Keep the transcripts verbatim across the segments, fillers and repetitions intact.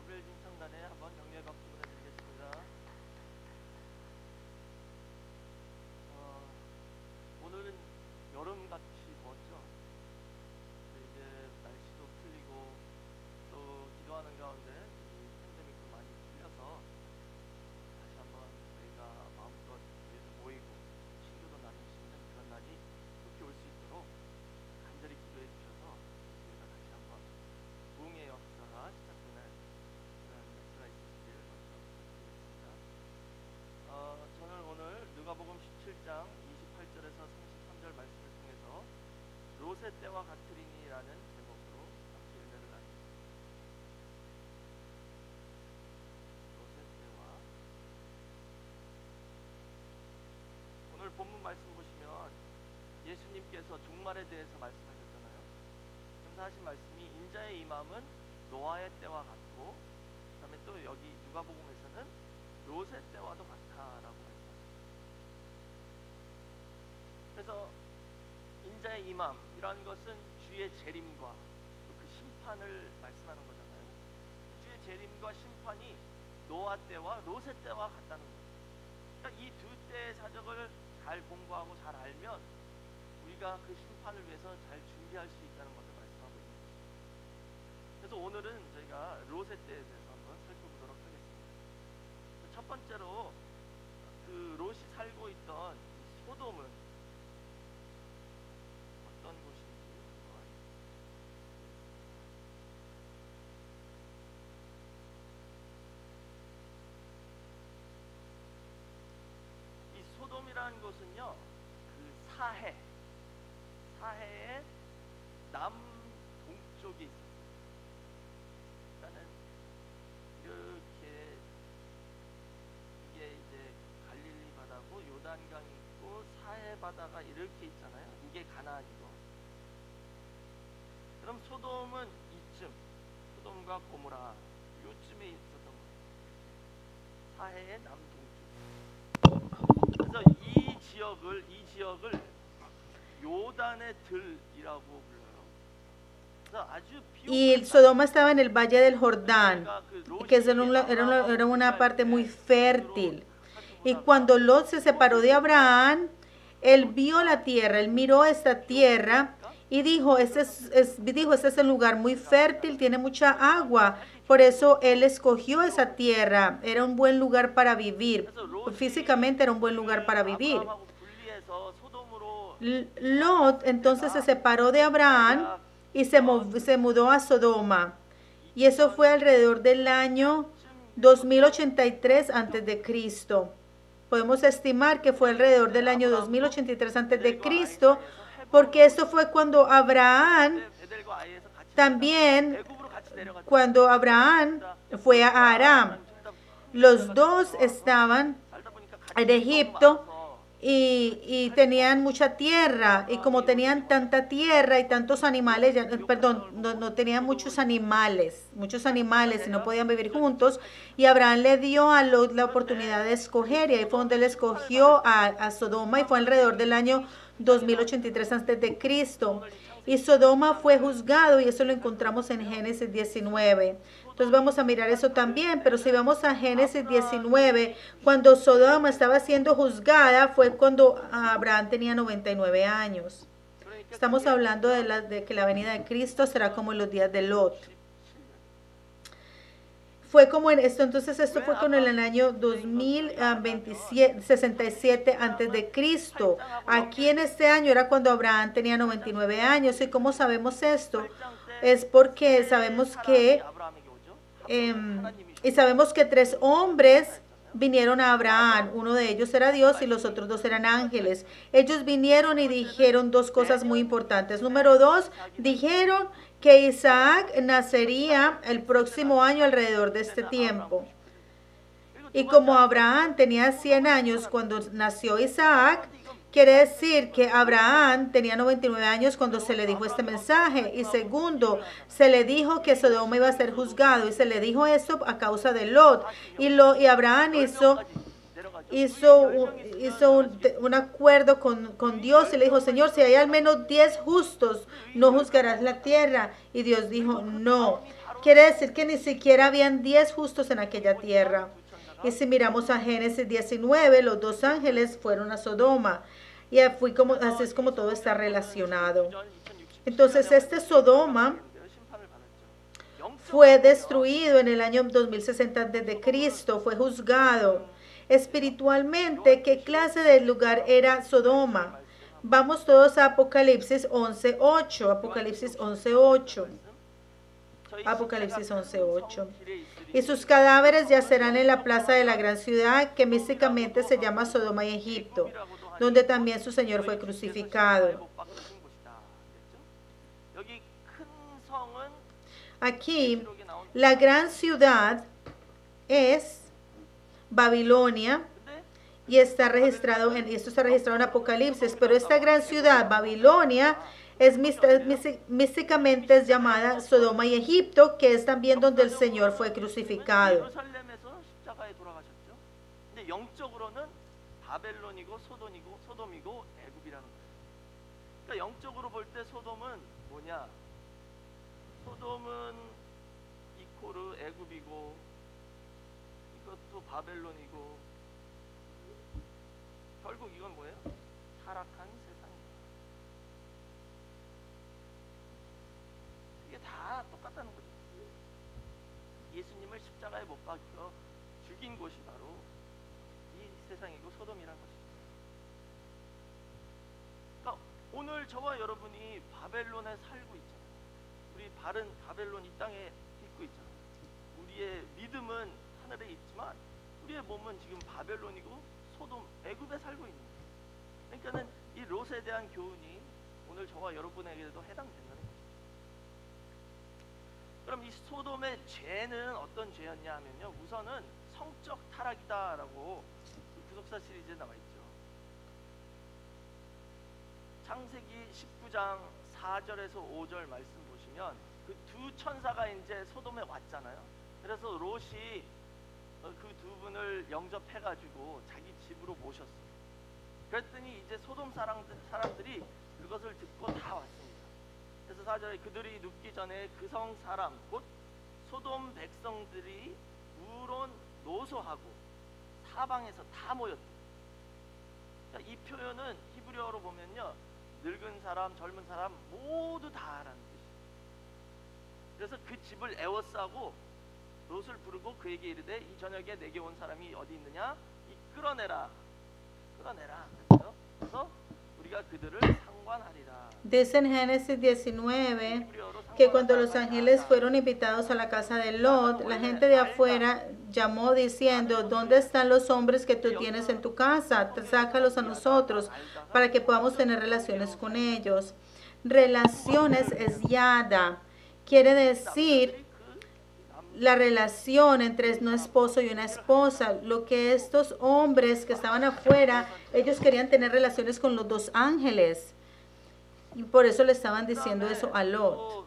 누가복음 십칠 장 이십팔 절에서 삼십삼 절 말씀을 통해서 롯의 때와 같으리니라는 제목으로 함께 은혜를 나누겠습니다. 롯의 때와 오늘 본문 말씀 보시면 예수님께서 종말에 대해서 말씀하셨잖아요. 그래서 하신 말씀이 인자의 임함은 노아의 때와 같고, 그 다음에 또 여기 누가복음에서는 롯의 때와도 같다라고 말씀하셨습니다. 그래서 인자의 임함이라는 것은 주의 재림과 그 심판을 말씀하는 거잖아요. 주의 재림과 심판이 노아 때와 롯의 때와 같다는 거예요. 그러니까 이 두 때의 사적을 잘 공부하고 잘 알면 우리가 그 심판을 위해서 잘 준비할 수 있다는 것을 말씀하고 있는 것입니다. 그래서 오늘은 저희가 롯의 때에 대해서 한번 살펴보도록 하겠습니다. 첫 번째로 그 롯이 살고 있던 소돔은 어떤 곳인지 한번 이 소돔이라는 곳은요, 그 사해 사해의 남동쪽에 있습니다. 그러니까는 이렇게 이게 이제 갈릴리 바다고 요단강이 있고 사해 바다가 이렇게 있잖아요. 이게 가나안이고, 그럼 소돔은 이쯤, 소돔과 고모라 요쯤에 있었던 거예요. 사해의 남동쪽. 그래서 이 지역을 이 지역을 요단의 들이라고 불러요. 그래서 아주 Y Sodoma estaba en el valle del Jordán, que era una, era una, era una parte muy fértil. Y cuando Lot se separó de Abraham, él vio la tierra, él miró esta tierra y dijo, este es, es, dijo, este es un lugar muy fértil, tiene mucha agua. Por eso él escogió esa tierra, era un buen lugar para vivir. Físicamente era un buen lugar para vivir. Lot entonces se separó de Abraham y se, se mudó a Sodoma. Y eso fue alrededor del año dos mil ochenta y tres antes de Cristo. Podemos estimar que fue alrededor del año dos mil ochenta y tres antes de Cristo, porque esto fue cuando Abraham, también cuando Abraham fue a Aram. Los dos estaban en Egipto y, y tenían mucha tierra, y como tenían tanta tierra y tantos animales, ya, perdón, no, no tenían muchos animales, muchos animales y no podían vivir juntos, y Abraham le dio a Lot la oportunidad de escoger, y ahí fue donde él escogió a, a Sodoma, y fue alrededor del año dos mil ochenta y tres antes de Cristo. Y Sodoma fue juzgado, y eso lo encontramos en Génesis diecinueve. Entonces vamos a mirar eso también, pero si vamos a Génesis diecinueve, cuando Sodoma estaba siendo juzgada, fue cuando Abraham tenía noventa y nueve años. Estamos hablando de, la, de que la venida de Cristo será como en los días de Lot. Fue como en esto, entonces esto fue con el año dos mil sesenta y siete antes de Cristo. Aquí en este año era cuando Abraham tenía noventa y nueve años. ¿Y cómo sabemos esto? Es porque sabemos que eh, y sabemos que tres hombres vinieron a Abraham. Uno de ellos era Dios y los otros dos eran ángeles. Ellos vinieron y dijeron dos cosas muy importantes. Número dos, dijeron que Isaac nacería el próximo año alrededor de este tiempo. Y como Abraham tenía cien años cuando nació Isaac, quiere decir que Abraham tenía noventa y nueve años cuando se le dijo este mensaje. Y segundo, se le dijo que Sodoma iba a ser juzgado, y se le dijo eso a causa de Lot. Y, lo, y Abraham hizo... hizo, hizo un, un acuerdo con, con Dios y le dijo, Señor, si hay al menos diez justos, no juzgarás la tierra. Y Dios dijo, no. quiere decir que ni siquiera habían diez justos en aquella tierra. Y si miramos a Génesis diecinueve, los dos ángeles fueron a Sodoma. Y fue como, así es como todo está relacionado. Entonces este Sodoma fue destruido en el año dos mil sesenta antes de Cristo, fue juzgado. Espiritualmente, ¿qué clase de lugar era Sodoma? Vamos todos a Apocalipsis once ocho. Apocalipsis once ocho. Apocalipsis once ocho. Y sus cadáveres yacerán en la plaza de la gran ciudad, que místicamente se llama Sodoma y Egipto, donde también su Señor fue crucificado. Aquí, la gran ciudad es Babilonia, y está registrado en, esto está registrado en Apocalipsis, pero esta gran ciudad, Babilonia, es místicamente es llamada Sodoma y Egipto, que es también donde el Señor fue crucificado. 소돔은 이코르 애굽이고 이것도 바벨론이고 결국 이건 뭐예요? 타락한 세상입니다. 이게 다 똑같다는 거죠. 예수님을 십자가에 못 박혀 죽인 곳이 바로 이 세상이고 소돔이라는 것이죠. 그러니까 오늘 저와 여러분이 바벨론에 살고 있잖아요. 우리 발은 바벨론 이 땅에 있고 있잖아요. 우리의 믿음은 하늘에 있지만 우리의 몸은 지금 바벨론이고 소돔, 애굽에 살고 있는 거예요. 그러니까는 이 롯에 대한 교훈이 오늘 저와 여러분에게도 해당된다는 거죠. 그럼 이 소돔의 죄는 어떤 죄였냐 하면요, 우선은 성적 타락이다라고 구속사 시리즈에 나와 있죠. 창세기 십구 장 사 절에서 오 절 말씀 보시면 그 두 천사가 이제 소돔에 왔잖아요. 그래서 롯이 그 두 분을 영접해가지고 자기 집으로 모셨어요. 그랬더니 이제 소돔 사람들, 사람들이 그것을 듣고 다 왔습니다. 그래서 사 절에 그들이 눕기 전에 그 성 사람 곧 소돔 백성들이 우론 노소하고 사방에서 다 모였다. 이 표현은 히브리어로 보면요, 늙은 사람, 젊은 사람 모두 다라는 뜻이에요. 그래서 그 집을 에워싸고 롯을 부르고 그에게 이르되 이 저녁에 내게 온 사람이 어디 있느냐? 이 끌어내라, 끌어내라. 그래서, 그래서 우리가 그들을 상관하리라. Dice en Génesis diecinueve que cuando los ángeles fueron invitados a la casa de Lot, la gente de afuera llamó diciendo: ¿dónde están los hombres que tú tienes en tu casa? Sácalos a nosotros para que podamos tener relaciones con ellos. Relaciones es yada, quiere decir la relación entre un esposo y una esposa. Lo que estos hombres que estaban afuera, ellos querían tener relaciones con los dos ángeles. Y por eso le estaban diciendo eso a Lot.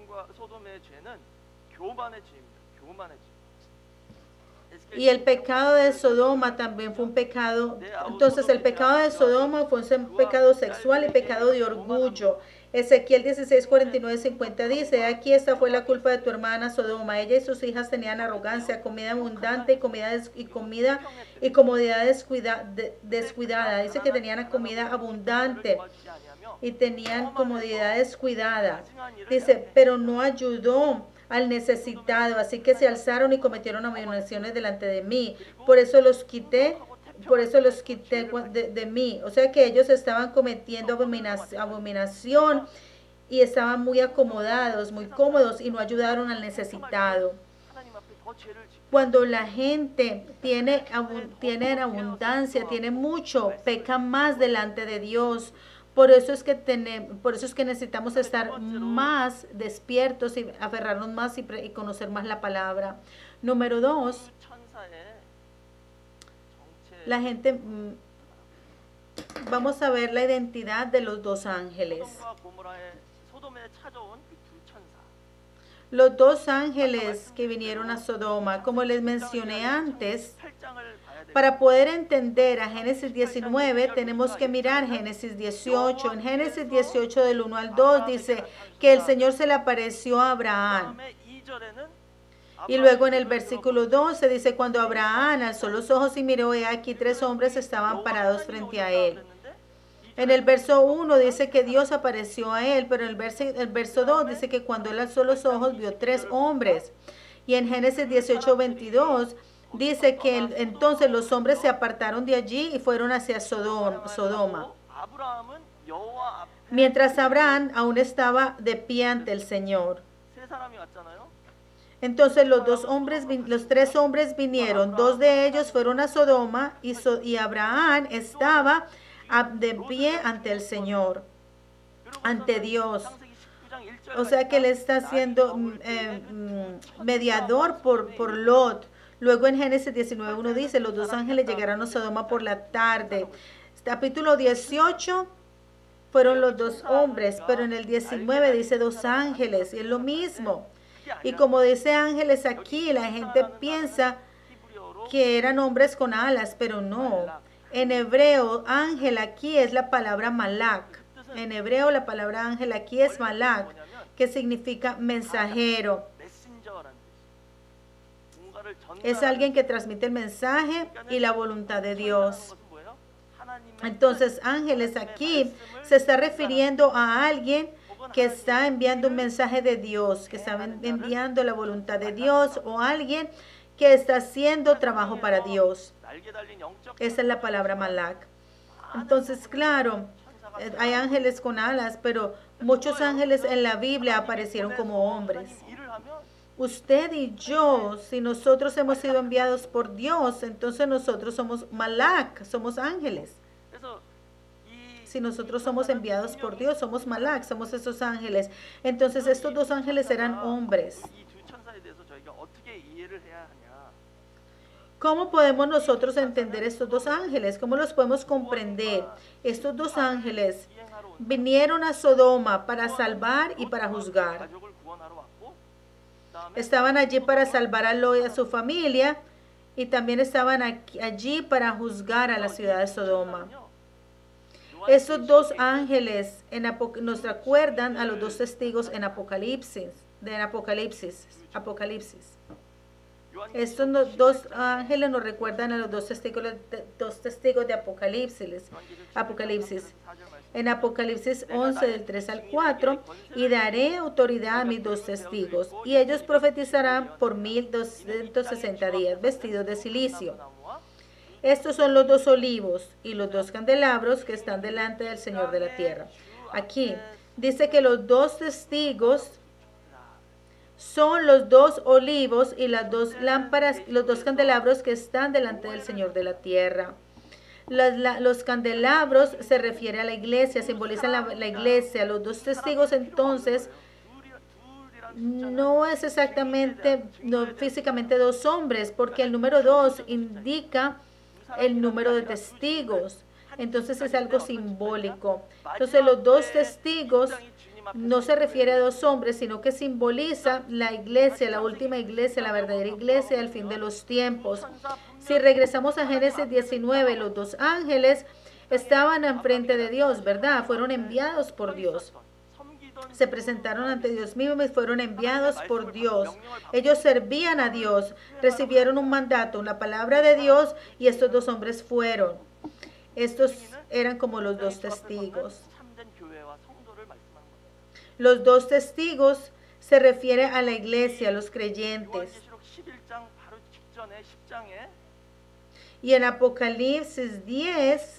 Y el pecado de Sodoma también fue un pecado. Entonces el pecado de Sodoma fue un pecado sexual y pecado de orgullo. Ezequiel dieciséis, cuarenta y nueve, cincuenta dice: aquí esta fue la culpa de tu hermana Sodoma. Ella y sus hijas tenían arrogancia, comida abundante y comida des, y comida y comodidad descuida, de, descuidada. Dice que tenían comida abundante y tenían comodidad descuidada. Dice, pero no ayudó al necesitado, así que se alzaron y cometieron abominaciones delante de mí. Por eso los quité. Por eso los quité de, de mí. O sea que ellos estaban cometiendo abominación, abominación y estaban muy acomodados, muy cómodos y no ayudaron al necesitado. Cuando la gente tiene, tiene abundancia, tiene mucho, peca más delante de Dios. Por eso es que tenemos, por eso es que necesitamos estar más despiertos y aferrarnos más y, y conocer más la palabra. Número dos. La gente, vamos a ver la identidad de los dos ángeles. Los dos ángeles que vinieron a Sodoma, como les mencioné antes, para poder entender a Génesis diecinueve, tenemos que mirar Génesis dieciocho. En Génesis dieciocho del uno al dos dice que el Señor se le apareció a Abraham Y luego en el versículo doce dice, cuando Abraham alzó los ojos y miró, he aquí tres hombres estaban parados frente a él. En el verso uno dice que Dios apareció a él, pero en el verso, el verso dos dice que cuando él alzó los ojos vio tres hombres. Y en Génesis dieciocho veintidós dice que el, entonces los hombres se apartaron de allí y fueron hacia Sodom, Sodoma. Mientras Abraham aún estaba de pie ante el Señor. Entonces los dos hombres, los tres hombres vinieron, dos de ellos fueron a Sodoma y, so, y Abraham estaba de pie ante el Señor, ante Dios. O sea que él está siendo eh, mediador por, por Lot. Luego en Génesis diecinueve uno dice, los dos ángeles llegaron a Sodoma por la tarde. Capítulo dieciocho fueron los dos hombres, pero en el diecinueve dice dos ángeles, y es lo mismo. Y como dice ángeles aquí, la gente piensa que eran hombres con alas, pero no. En hebreo, ángel aquí es la palabra malak. En hebreo, la palabra ángel aquí es malak, que significa mensajero. Es alguien que transmite el mensaje y la voluntad de Dios. Entonces, ángeles aquí se está refiriendo a alguien que está enviando un mensaje de Dios, que está enviando la voluntad de Dios, o alguien que está haciendo trabajo para Dios. Esa es la palabra malak. Entonces, claro, hay ángeles con alas, pero muchos ángeles en la Biblia aparecieron como hombres. Usted y yo, si nosotros hemos sido enviados por Dios, entonces nosotros somos malak, somos ángeles. Si nosotros somos enviados por Dios, somos malak, somos esos ángeles. Entonces estos dos ángeles eran hombres. ¿Cómo podemos nosotros entender estos dos ángeles? ¿Cómo los podemos comprender? Estos dos ángeles vinieron a Sodoma para salvar y para juzgar. Estaban allí para salvar a Lot y a su familia, y también estaban aquí, allí para juzgar a la ciudad de Sodoma. Estos dos ángeles en nos recuerdan a los dos testigos en Apocalipsis, de Apocalipsis, Apocalipsis. Estos no, dos ángeles nos recuerdan a los dos testigos, de, dos testigos de Apocalipsis, Apocalipsis. En Apocalipsis once, del tres al cuatro, y daré autoridad a mis dos testigos, y ellos profetizarán por mil doscientos sesenta días, vestidos de silicio. Estos son los dos olivos y los dos candelabros que están delante del Señor de la tierra. Aquí dice que los dos testigos son los dos olivos y las dos lámparas, los dos candelabros que están delante del Señor de la tierra. Los, la, los candelabros se refiere a la iglesia, simbolizan la, la iglesia. Los dos testigos entonces no es exactamente, no, físicamente dos hombres, porque el número dos indica el número de testigos. Entonces es algo simbólico. Entonces los dos testigos no se refiere a dos hombres, sino que simboliza la iglesia, la última iglesia, la verdadera iglesia al fin de los tiempos. Si regresamos a Génesis diecinueve, los dos ángeles estaban enfrente de Dios, ¿verdad? Fueron enviados por Dios. Se presentaron ante Dios mismo y fueron enviados por Dios. Ellos servían a Dios, recibieron un mandato, la palabra de Dios, y estos dos hombres fueron. Estos eran como los dos testigos. Los dos testigos se refiere a la iglesia, a los creyentes. Y en Apocalipsis diez,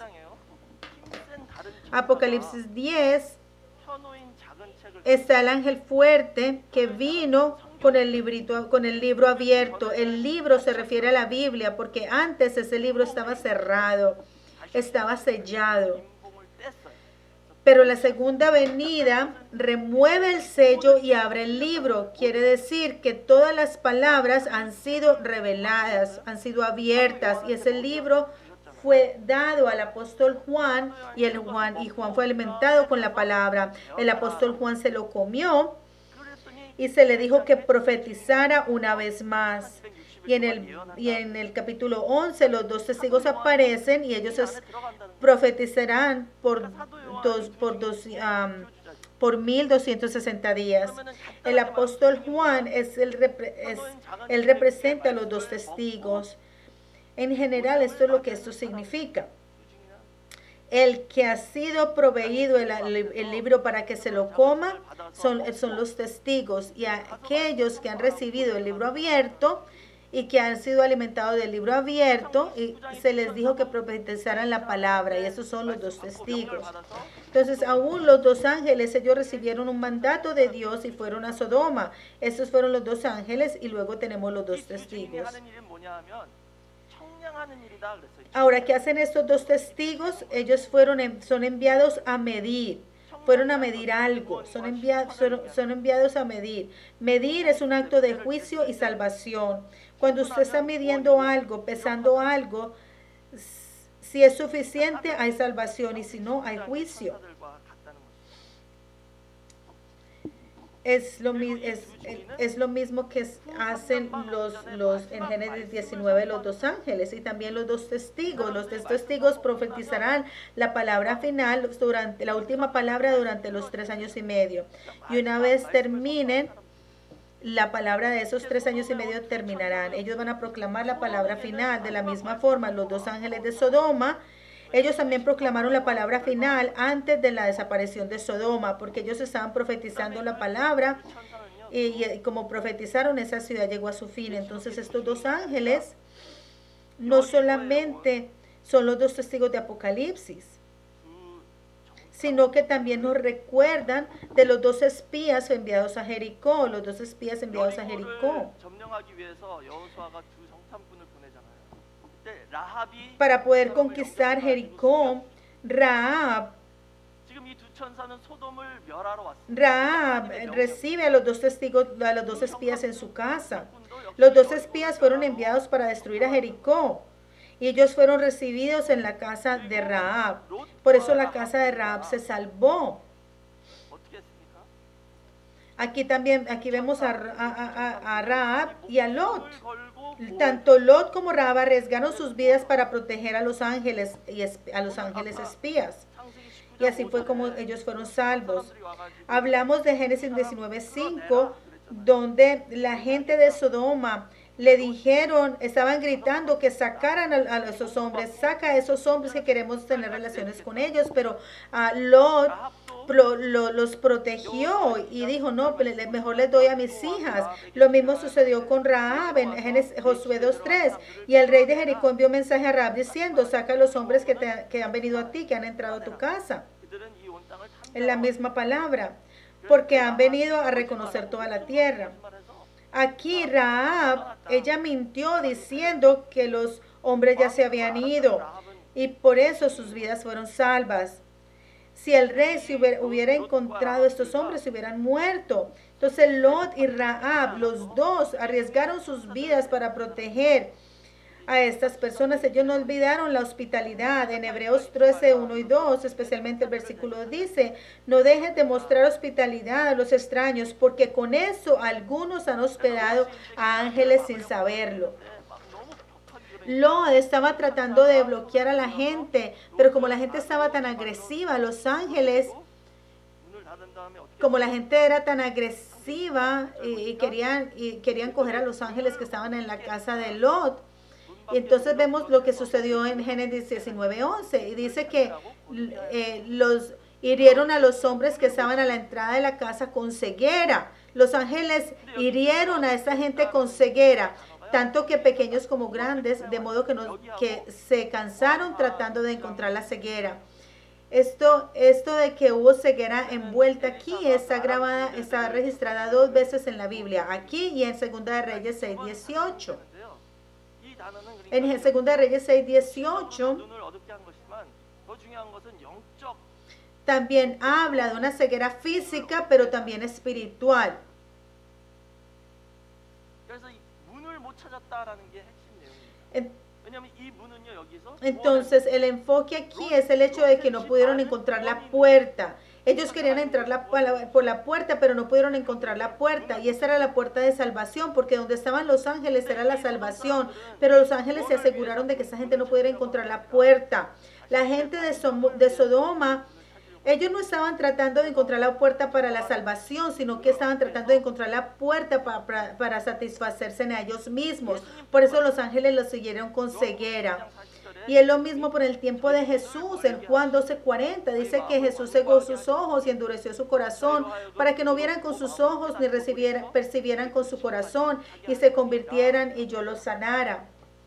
Apocalipsis diez, está el ángel fuerte que vino con el librito, con el libro abierto. El libro se refiere a la Biblia, porque antes ese libro estaba cerrado, estaba sellado. Pero la segunda venida remueve el sello y abre el libro. Quiere decir que todas las palabras han sido reveladas, han sido abiertas, y ese libro fue dado al apóstol Juan, y el Juan y Juan fue alimentado con la palabra. El apóstol Juan se lo comió y se le dijo que profetizara una vez más. Y en el, y en el capítulo once los dos testigos aparecen y ellos es, profetizarán por dos, por, dos, um, por mil doscientos sesenta días. El apóstol Juan es el, repre- es, él representa a los dos testigos. En general, esto es lo que esto significa. El que ha sido proveído el, el libro para que se lo coma son, son los testigos, y aquellos que han recibido el libro abierto y que han sido alimentados del libro abierto, y se les dijo que profetizaran la palabra, y esos son los dos testigos. Entonces, aún los dos ángeles, ellos recibieron un mandato de Dios y fueron a Sodoma. Esos fueron los dos ángeles, y luego tenemos los dos testigos. Ahora, ¿qué hacen estos dos testigos? Ellos fueron, son enviados a medir. Fueron a medir algo, son, enviados, son, son enviados a medir. Medir es un acto de juicio y salvación. Cuando usted está midiendo algo, pesando algo, si es suficiente, hay salvación, y si no, hay juicio. Es lo, es, es lo mismo que hacen los, los en Génesis diecinueve los dos ángeles, y también los dos testigos. Los dos testigos profetizarán la palabra final, durante la última palabra durante los tres años y medio. Y una vez terminen la palabra de esos tres años y medio, terminarán. Ellos van a proclamar la palabra final. De la misma forma, los dos ángeles de Sodoma, ellos también proclamaron la palabra final antes de la desaparición de Sodoma, porque ellos estaban profetizando la palabra, y, y como profetizaron, esa ciudad llegó a su fin. Entonces, estos dos ángeles no solamente son los dos testigos de Apocalipsis, sino que también nos recuerdan de los dos espías enviados a Jericó, los dos espías enviados a Jericó. Para poder conquistar Jericó, Rahab, Rahab recibe a los dos testigos, a los dos espías en su casa. Los dos espías fueron enviados para destruir a Jericó, y ellos fueron recibidos en la casa de Rahab. Por eso la casa de Rahab se salvó. Aquí también, aquí vemos a, a, a, a Rahab y a Lot. Tanto Lot como Rahab arriesgaron sus vidas para proteger a los ángeles y a los ángeles espías. Y así fue como ellos fueron salvos. Hablamos de Génesis diecinueve cinco, donde la gente de Sodoma le dijeron, estaban gritando que sacaran a, a esos hombres, saca a esos hombres que queremos tener relaciones con ellos, pero uh, Lot Lo, lo, los protegió y dijo, no, mejor les doy a mis hijas. Lo mismo sucedió con Rahab en Josué dos tres, y el rey de Jericó envió mensaje a Rahab diciendo, saca a los hombres que, te, que han venido a ti, que han entrado a tu casa. En la misma palabra, porque han venido a reconocer toda la tierra. Aquí Rahab, ella mintió diciendo que los hombres ya se habían ido, y por eso sus vidas fueron salvas. Si el rey se hubiera, hubiera encontrado a estos hombres, se hubieran muerto. Entonces Lot y Rahab, los dos, arriesgaron sus vidas para proteger a estas personas. Ellos no olvidaron la hospitalidad. En Hebreos trece, uno y dos, especialmente el versículo dice, no dejes de mostrar hospitalidad a los extraños, porque con eso algunos han hospedado a ángeles sin saberlo. Lot estaba tratando de bloquear a la gente, pero como la gente estaba tan agresiva, los ángeles, como la gente era tan agresiva y, y querían y querían coger a los ángeles que estaban en la casa de Lot. Y entonces vemos lo que sucedió en Génesis diecinueve once, y dice que eh, los hirieron a los hombres que estaban a la entrada de la casa con ceguera. Los ángeles hirieron a esta gente con ceguera, tanto que pequeños como grandes, de modo que, no, que se cansaron tratando de encontrar la ceguera. Esto, esto de que hubo ceguera envuelta aquí está grabada, está registrada dos veces en la Biblia, aquí y en Segunda de Reyes seis dieciocho. En Segunda de Reyes seis dieciocho también habla de una ceguera física, pero también espiritual. Entonces el enfoque aquí es el hecho de que no pudieron encontrar la puerta. Ellos querían entrar la, por la puerta, pero no pudieron encontrar la puerta. Y esa era la puerta de salvación, porque donde estaban los ángeles era la salvación. Pero los ángeles se aseguraron de que esa gente no pudiera encontrar la puerta. La gente de, Som de Sodoma Ellos no estaban tratando de encontrar la puerta para la salvación, sino que estaban tratando de encontrar la puerta para, para, para satisfacerse en ellos mismos. Por eso los ángeles los siguieron con ceguera. Y es lo mismo por el tiempo de Jesús. En Juan doce cuarenta dice que Jesús cegó sus ojos y endureció su corazón para que no vieran con sus ojos ni recibieran, percibieran con su corazón y se convirtieran y yo los sanara.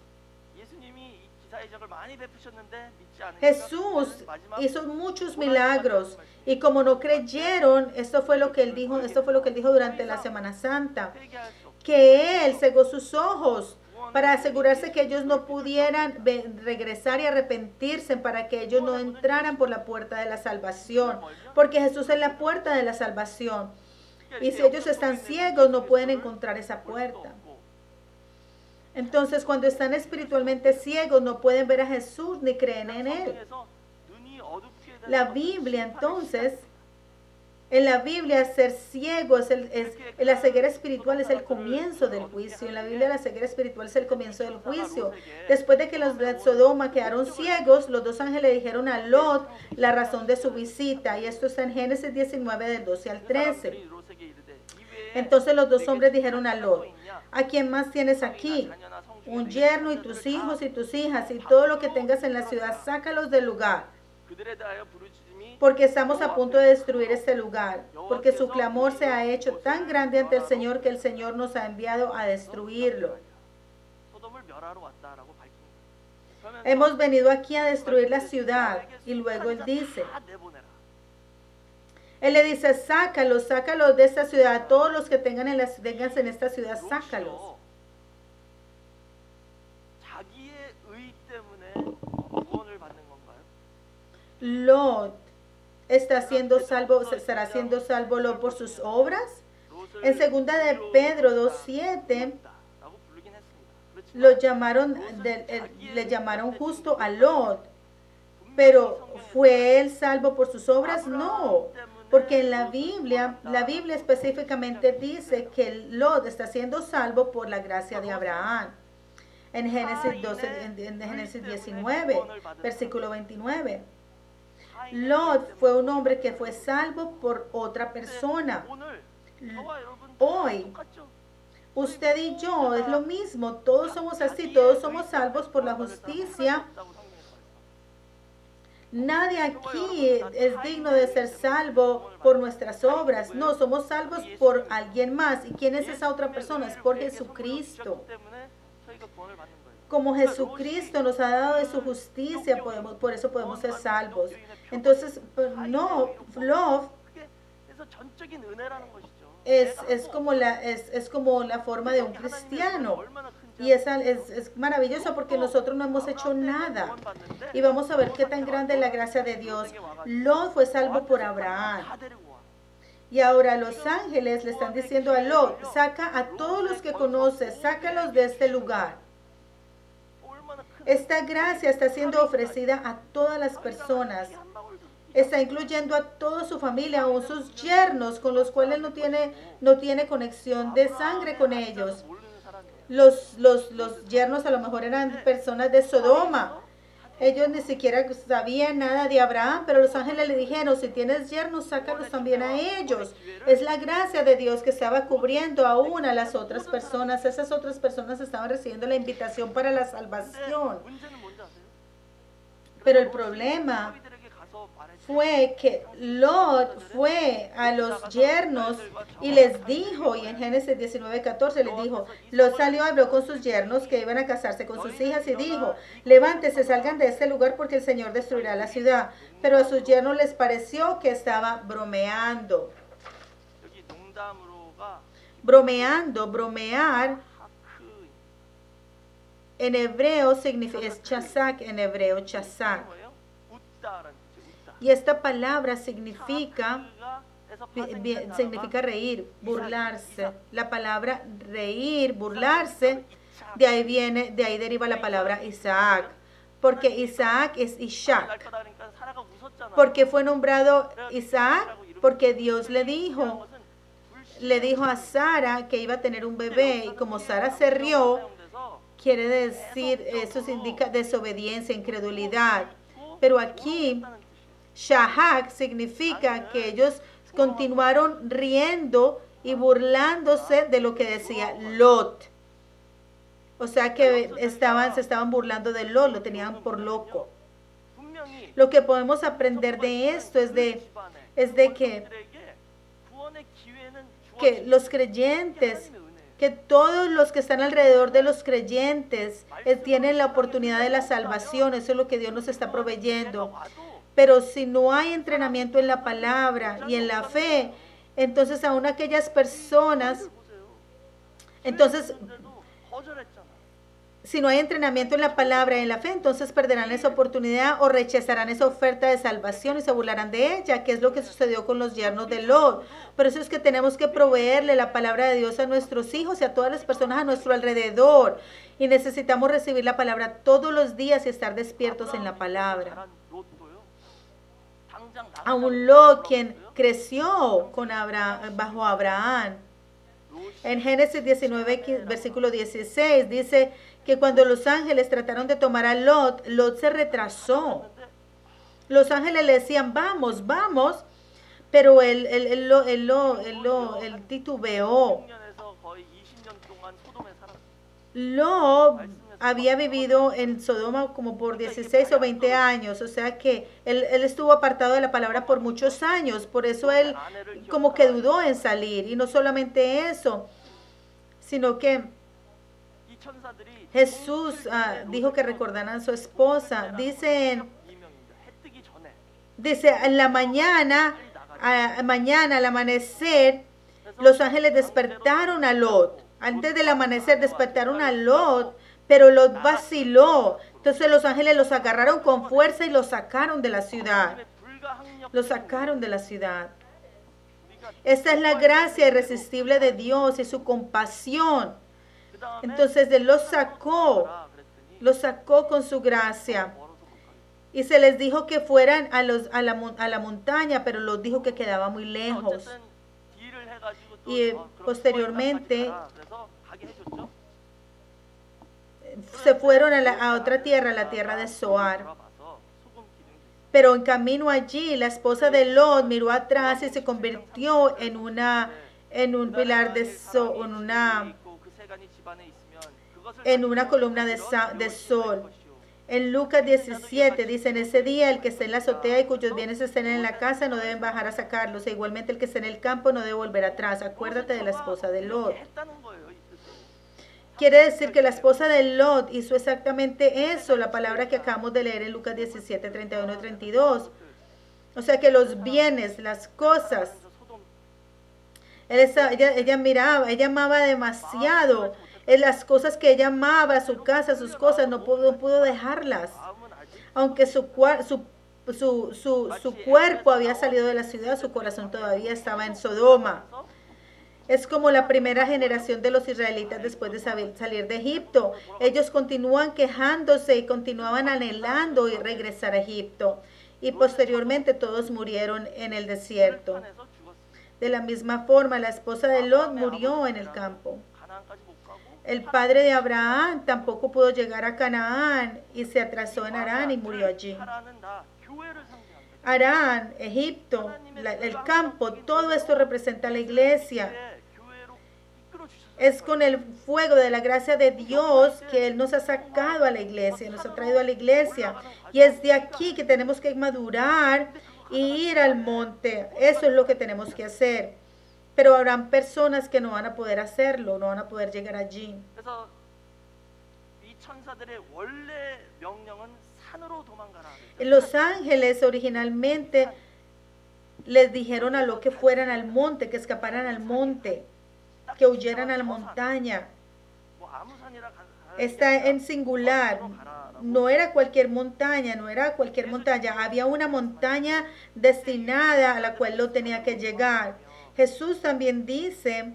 Jesús hizo muchos milagros y como no creyeron, esto fue lo que él dijo, esto fue lo que él dijo durante la Semana Santa, que él cegó sus ojos para asegurarse que ellos no pudieran regresar y arrepentirse, para que ellos no entraran por la puerta de la salvación, porque Jesús es la puerta de la salvación. Y si ellos están ciegos, no pueden encontrar esa puerta. Entonces, cuando están espiritualmente ciegos, no pueden ver a Jesús ni creen en Él. La Biblia, entonces, en la Biblia, ser ciego es, el, es la ceguera espiritual es el comienzo del juicio. En la Biblia, la ceguera espiritual es el comienzo del juicio. Después de que los de Sodoma quedaron ciegos, los dos ángeles dijeron a Lot la razón de su visita. Y esto está en Génesis diecinueve, del doce al trece. Entonces los dos hombres dijeron a Lot: ¿a quién más tienes aquí? Un yerno y tus hijos y tus hijas y todo lo que tengas en la ciudad, sácalos del lugar, porque estamos a punto de destruir este lugar, porque su clamor se ha hecho tan grande ante el Señor que el Señor nos ha enviado a destruirlo. Hemos venido aquí a destruir la ciudad. Y luego él dice, él le dice, sácalos, sácalos de esta ciudad, todos los que tengan en, las, tengan en esta ciudad, sácalos. Lot está siendo salvo, estará siendo salvo Lot por sus obras. En segunda de Pedro dos siete lo llamaron, de, el, le llamaron justo a Lot, pero ¿fue él salvo por sus obras? No, porque en la Biblia, la Biblia específicamente dice que Lot está siendo salvo por la gracia de Abraham. En Génesis doce, en, en Génesis diecinueve, versículo veintinueve. Lot fue un hombre que fue salvo por otra persona. Hoy, usted y yo es lo mismo, todos somos así, todos somos salvos por la justicia. Nadie aquí es digno de ser salvo por nuestras obras. No, somos salvos por alguien más. ¿Y quién es esa otra persona? Es por Jesucristo. Como Jesucristo nos ha dado de su justicia, podemos, por eso podemos ser salvos. Entonces, no, love es, es, como la, es, es como la forma de un cristiano. Y esa es, es maravilloso porque nosotros no hemos hecho nada. Y vamos a ver qué tan grande es la gracia de Dios. Lot fue salvo por Abraham. Y ahora los ángeles le están diciendo a Lot, saca a todos los que conoces, sácalos de este lugar. Esta gracia está siendo ofrecida a todas las personas. Está incluyendo a toda su familia, aún sus yernos, con los cuales no tiene, no tiene conexión de sangre con ellos. Los, los, los yernos a lo mejor eran personas de Sodoma. Ellos ni siquiera sabían nada de Abraham, pero los ángeles le dijeron, si tienes yernos, sácalos también a ellos. Es la gracia de Dios que estaba cubriendo aún a las otras personas. Esas otras personas estaban recibiendo la invitación para la salvación. Pero el problema fue que Lot fue a los yernos y les dijo, y en Génesis diecinueve catorce les dijo, Lot salió, habló con sus yernos que iban a casarse con sus hijas y dijo, levántese, salgan de este lugar porque el Señor destruirá la ciudad. Pero a sus yernos les pareció que estaba bromeando. Bromeando, bromear, en hebreo significa, es chazak en hebreo, chazak. Y esta palabra significa, significa reír, burlarse. La palabra reír, burlarse, de ahí viene, de ahí deriva la palabra Isaac. Porque Isaac es Ishak. Porque fue nombrado Isaac, porque Dios le dijo, le dijo a Sara que iba a tener un bebé. Y como Sara se rió, quiere decir, eso indica desobediencia, incredulidad. Pero aquí Shahak significa que ellos continuaron riendo y burlándose de lo que decía Lot. O sea que estaban, se estaban burlando de Lot, lo tenían por loco. Lo que podemos aprender de esto es de, es de que, que los creyentes, que todos los que están alrededor de los creyentes eh, tienen la oportunidad de la salvación. Eso es lo que Dios nos está proveyendo. Pero si no hay entrenamiento en la palabra y en la fe, entonces aún aquellas personas, entonces si no hay entrenamiento en la palabra y en la fe, entonces perderán esa oportunidad o rechazarán esa oferta de salvación y se burlarán de ella, que es lo que sucedió con los yernos de Lot. Por eso es que tenemos que proveerle la palabra de Dios a nuestros hijos y a todas las personas a nuestro alrededor. Y necesitamos recibir la palabra todos los días y estar despiertos en la palabra. Aún Lot, quien creció con Abraham, bajo Abraham. En Génesis diecinueve, versículo dieciséis, dice que cuando los ángeles trataron de tomar a Lot, Lot se retrasó. Los ángeles le decían, vamos, vamos, pero él, él, él, lo, él, lo, él, lo, él titubeó. Lot había vivido en Sodoma como por dieciséis o veinte años, o sea que él, él estuvo apartado de la palabra por muchos años, por eso él como que dudó en salir. Y no solamente eso, sino que Jesús ah, dijo que recordaran a su esposa. Dice, en, dice en la mañana, a, mañana al amanecer, los ángeles despertaron a Lot. Antes del amanecer despertaron a Lot, pero Lot vaciló. Entonces los ángeles los agarraron con fuerza y los sacaron de la ciudad. Los sacaron de la ciudad. Esta es la gracia irresistible de Dios y su compasión. Entonces Él los sacó, los sacó con su gracia. Y se les dijo que fueran a, los, a, la, a la montaña, pero los dijo que quedaba muy lejos. Y posteriormente se fueron a, la, a otra tierra, a la tierra de Zoar. Pero en camino allí, la esposa de Lot miró atrás y se convirtió en una, en un pilar de sol, en una, en una columna de, de sol. En Lucas diecisiete dice, en ese día el que esté en la azotea y cuyos bienes estén en la casa no deben bajar a sacarlos, e igualmente el que esté en el campo no debe volver atrás. Acuérdate de la esposa de Lot. Quiere decir que la esposa de Lot hizo exactamente eso, la palabra que acabamos de leer en Lucas diecisiete, treinta y uno y treinta y dos. O sea que los bienes, las cosas, ella, ella miraba, ella amaba demasiado. En las cosas que ella amaba, su casa, sus cosas, no pudo, no pudo dejarlas. Aunque su, su, su, su, su cuerpo había salido de la ciudad, su corazón todavía estaba en Sodoma. Es como la primera generación de los israelitas después de salir de Egipto. Ellos continúan quejándose y continuaban anhelando y regresar a Egipto. Y posteriormente todos murieron en el desierto. De la misma forma, la esposa de Lot murió en el campo. El padre de Abraham tampoco pudo llegar a Canaán y se atrasó en Harán y murió allí. Harán, Egipto, la, el campo, todo esto representa a la iglesia. Es con el fuego de la gracia de Dios que Él nos ha sacado a la iglesia, nos ha traído a la iglesia. Y es de aquí que tenemos que madurar y ir al monte. Eso es lo que tenemos que hacer. Pero habrán personas que no van a poder hacerlo, no van a poder llegar allí. Los ángeles originalmente les dijeron a Lot que fueran al monte, que escaparan al monte, que huyeran a la montaña. Está en singular. No era cualquier montaña, no era cualquier montaña. Había una montaña destinada a la cual Lot tenía que llegar. Jesús también dice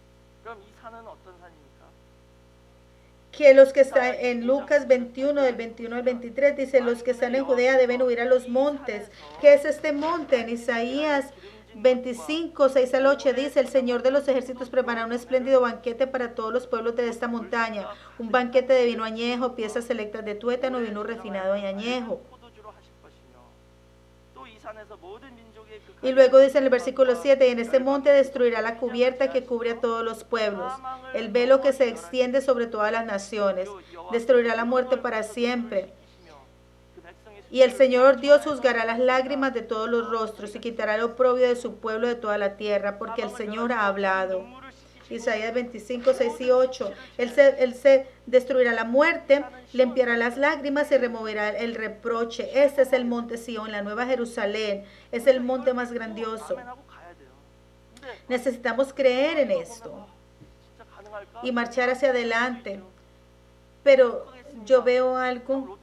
que los que están en Lucas veintiuno, del veintiuno al veintitrés, dice, los que están en Judea deben huir a los montes. ¿Qué es este monte? En Isaías veinticinco, seis al ocho dice, el Señor de los ejércitos prepara un espléndido banquete para todos los pueblos de esta montaña, un banquete de vino añejo, piezas selectas de tuétano, vino refinado y añejo. 산에서 모든 민족의 그 Y luego dice en el versículo siete, y en este monte destruirá la cubierta que cubre a todos los pueblos, el velo que se extiende sobre todas las naciones, destruirá la muerte para siempre. Y el Señor Dios juzgará las lágrimas de todos los rostros y quitará el oprobio de su pueblo de toda la tierra, porque el Señor ha hablado. Isaías veinticinco, seis y ocho. Él se, él se destruirá la muerte, limpiará las lágrimas y removerá el reproche. Este es el monte Sión, la nueva Jerusalén. Es el monte más grandioso. Necesitamos creer en esto y marchar hacia adelante. Pero yo veo algo.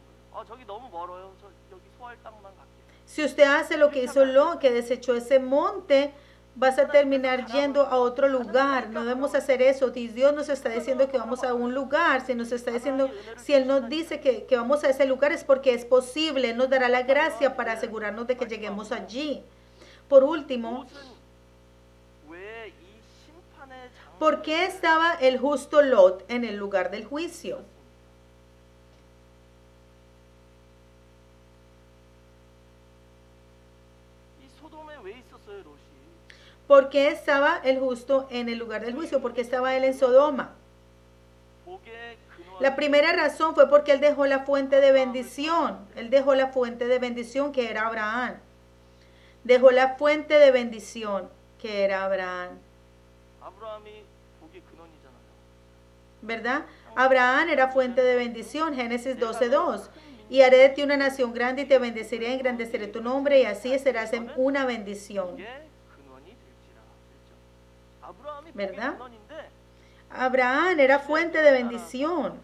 Si usted hace lo que hizo Lot, que desechó ese monte, vas a terminar yendo a otro lugar. No debemos hacer eso. Dios nos está diciendo que vamos a un lugar. Si nos está diciendo, si Él nos dice que, que vamos a ese lugar, es porque es posible. Él nos dará la gracia para asegurarnos de que lleguemos allí. Por último, ¿por qué estaba el justo Lot en el lugar del juicio? ¿Por qué estaba el justo en el lugar del juicio? ¿Por qué estaba él en Sodoma? La primera razón fue porque él dejó la fuente de bendición. Él dejó la fuente de bendición que era Abraham. Dejó la fuente de bendición que era Abraham. ¿Verdad? Abraham era fuente de bendición. Génesis doce, dos. Y haré de ti una nación grande y te bendeciré, engrandeceré tu nombre y así serás en una bendición. ¿Verdad? Abraham era fuente de bendición.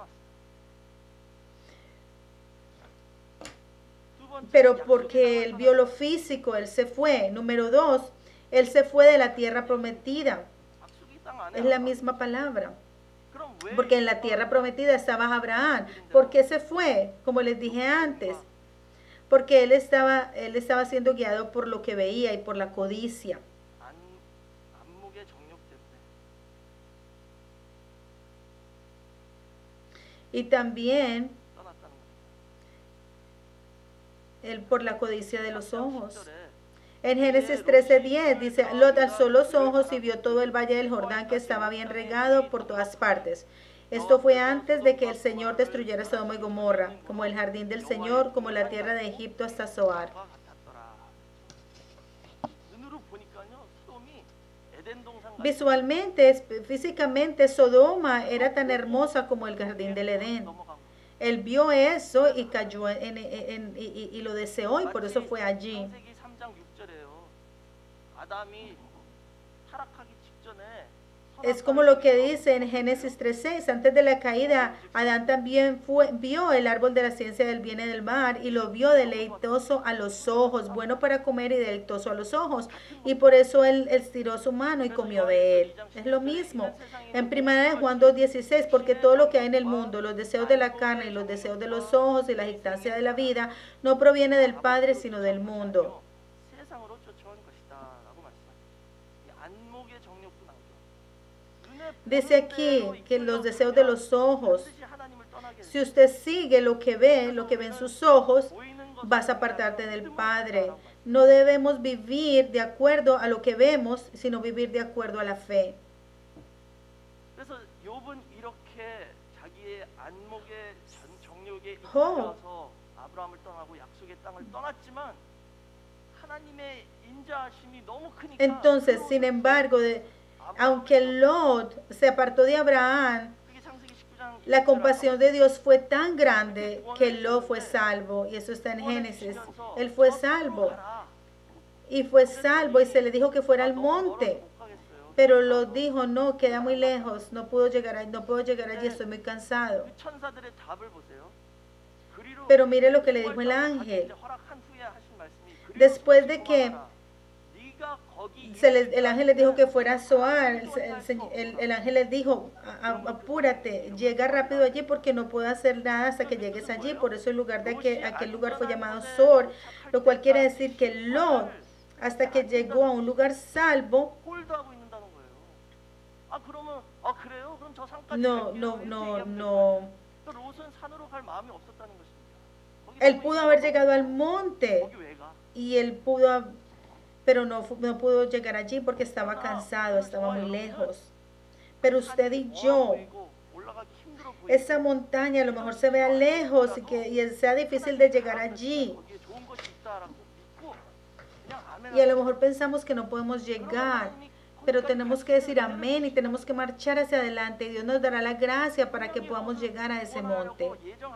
Pero porque él vio lo físico, él se fue. Número dos, él se fue de la tierra prometida. Es la misma palabra. Porque en la tierra prometida estaba Abraham. ¿Por qué se fue? Como les dije antes. Porque él estaba, él estaba siendo guiado por lo que veía y por la codicia. Y también él por la codicia de los ojos. En Génesis trece, diez dice, Lot alzó los ojos y vio todo el valle del Jordán que estaba bien regado por todas partes. Esto fue antes de que el Señor destruyera Sodoma y Gomorra, como el jardín del Señor, como la tierra de Egipto hasta Zoar. Visualmente, físicamente, Sodoma era tan hermosa como el jardín del Edén. Él vio eso y cayó en, en, en, y, y lo deseó y por eso fue allí. Es como lo que dice en Génesis tres, seis, antes de la caída, Adán también fue, vio el árbol de la ciencia del bien y del mal y lo vio deleitoso a los ojos, bueno para comer y deleitoso a los ojos. Y por eso él estiró su mano y comió de él. Es lo mismo. En primera de Juan dos, dieciséis, porque todo lo que hay en el mundo, los deseos de la carne y los deseos de los ojos y la agitancia de la vida, no proviene del Padre, sino del mundo. Dice aquí que los deseos de los ojos, si usted sigue lo que ve, lo que ven sus ojos, vas a apartarte del Padre. No debemos vivir de acuerdo a lo que vemos, sino vivir de acuerdo a la fe. Job, entonces, sin embargo, de, aunque Lot se apartó de Abraham, la compasión de Dios fue tan grande que Lot fue salvo. Y eso está en Génesis. Él fue salvo. Y fue salvo y se le dijo que fuera al monte. Pero Lot dijo, no, queda muy lejos. No puedo llegar, no puedo llegar allí, estoy muy cansado. Pero mire lo que le dijo el ángel. Después de que Se les, el ángel les dijo que fuera a Zoar. El, el, el ángel les dijo, apúrate, llega rápido allí porque no puedo hacer nada hasta que llegues allí. Por eso el lugar de aquel, aquel lugar fue llamado Zoar, lo cual quiere decir que Lot, hasta que llegó a un lugar salvo, no, no, no, no. Él pudo haber llegado al monte. y él pudo, pero no, fu- no pudo llegar allí porque estaba cansado, estaba muy lejos. Pero usted y yo, esa montaña a lo mejor se vea lejos y que y sea difícil de llegar allí. Y a lo mejor pensamos que no podemos llegar, pero tenemos que decir amén y tenemos que marchar hacia adelante. Y Dios nos dará la gracia para que podamos llegar a ese monte.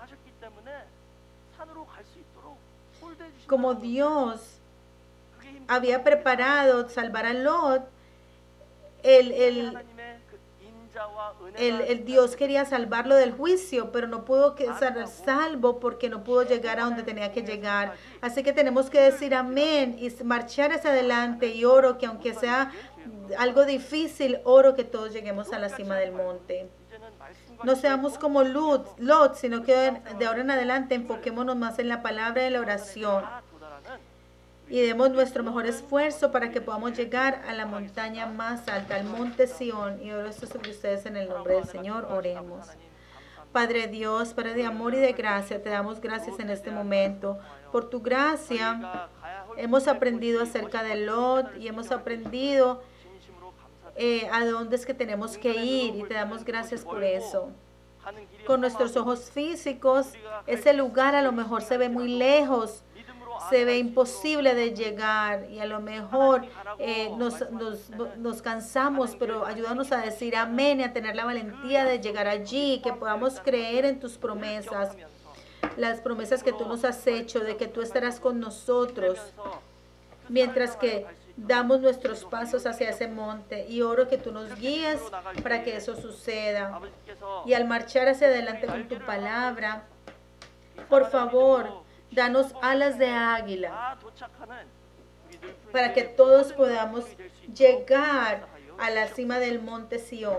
Como Dios había preparado salvar a Lot, el, el, el, el Dios quería salvarlo del juicio, pero no pudo que- ser salvo porque no pudo llegar a donde tenía que llegar. Así que tenemos que decir amén y marchar hacia adelante. Y oro que aunque sea algo difícil, oro que todos lleguemos a la cima del monte. No seamos como Lot, Lot, sino que de ahora en adelante enfoquémonos más en la palabra y en la oración. Y demos nuestro mejor esfuerzo para que podamos llegar a la montaña más alta, al monte Sión. Y oro esto sobre ustedes en el nombre del Señor. Oremos. Padre Dios, Padre de amor y de gracia, te damos gracias en este momento. Por tu gracia hemos aprendido acerca de Lot y hemos aprendido eh, a dónde es que tenemos que ir, y te damos gracias por eso. Con nuestros ojos físicos, ese lugar a lo mejor se ve muy lejos, se ve imposible de llegar y a lo mejor eh, nos, nos, nos cansamos, pero ayúdanos a decir amén y a tener la valentía de llegar allí, que podamos creer en tus promesas, las promesas que tú nos has hecho, de que tú estarás con nosotros mientras que damos nuestros pasos hacia ese monte. Y oro que tú nos guíes para que eso suceda. Y al marchar hacia adelante con tu palabra, por favor, danos alas de águila para que todos podamos llegar a la cima del monte Sión.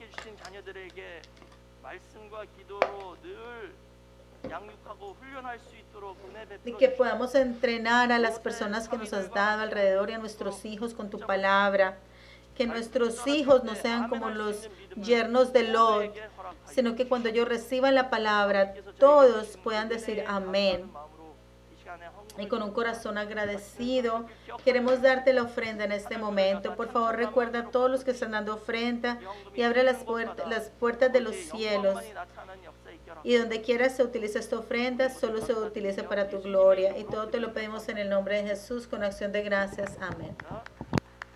Y que podamos entrenar a las personas que nos has dado alrededor y a nuestros hijos con tu palabra. Que nuestros hijos no sean como los yernos de Lot, sino que cuando ellos reciban la palabra, todos puedan decir amén. Y con un corazón agradecido, queremos darte la ofrenda en este momento. Por favor, recuerda a todos los que están dando ofrenda y abre las, puertas, las puertas de los cielos. Y donde quiera se utilice esta ofrenda, solo se utilice para tu gloria. Y todo te lo pedimos en el nombre de Jesús con acción de gracias. Amén.